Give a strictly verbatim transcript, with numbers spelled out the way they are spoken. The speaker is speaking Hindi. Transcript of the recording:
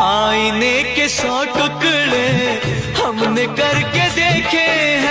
आईने के सौ टुकड़े हमने करके देखे हैं।